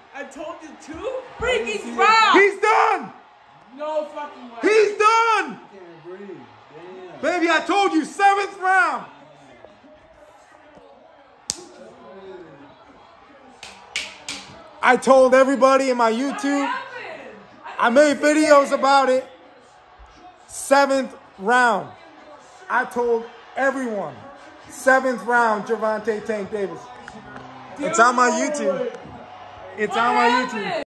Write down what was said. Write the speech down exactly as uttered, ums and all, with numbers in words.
I told you two freaking rounds. He's done. No fucking way. He's done. Can't breathe. Damn. Baby, I told you, seventh round. I told everybody in my YouTube. I made videos about it. Seventh round. I told everyone. Seventh round, Gervonta Tank Davis. It's on my YouTube. It's on my YouTube.